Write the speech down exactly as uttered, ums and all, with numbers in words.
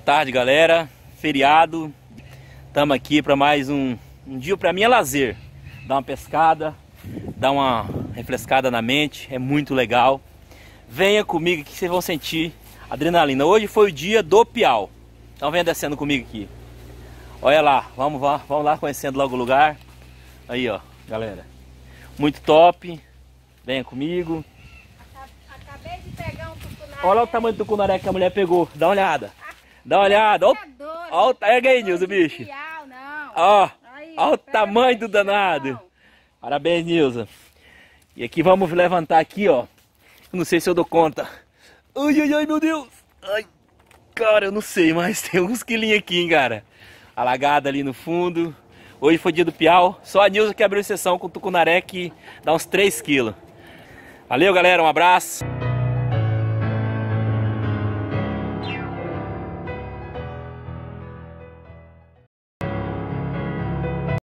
tarde, galera. Feriado. Estamos aqui para mais um, um dia. Para mim é lazer. Dar uma pescada, dar uma refrescada na mente. É muito legal. Venha comigo que vocês vão sentir adrenalina. Hoje foi o dia do piau. Então venha descendo comigo aqui. Olha lá, vamos lá, vamos lá conhecendo logo o lugar. Aí, ó, galera. Muito top. Venha comigo. Acabei de pegar um tucunaré. Olha o tamanho do tucunaré que a mulher pegou. Dá uma olhada. Dá uma olhada. Olha o pega aí, Nilson, bicho. Ó, olha o tamanho do danado. Parabéns, Nilson. E aqui vamos levantar aqui, ó. Não sei se eu dou conta. Ai, ai, ai, meu Deus. Ai, cara, eu não sei, mas tem uns quilinhos aqui, hein, cara. Alagada ali no fundo. Hoje foi dia do piau. Só a Nilson que abriu sessão com o tucunaré que dá uns três quilos. Valeu, galera. Um abraço.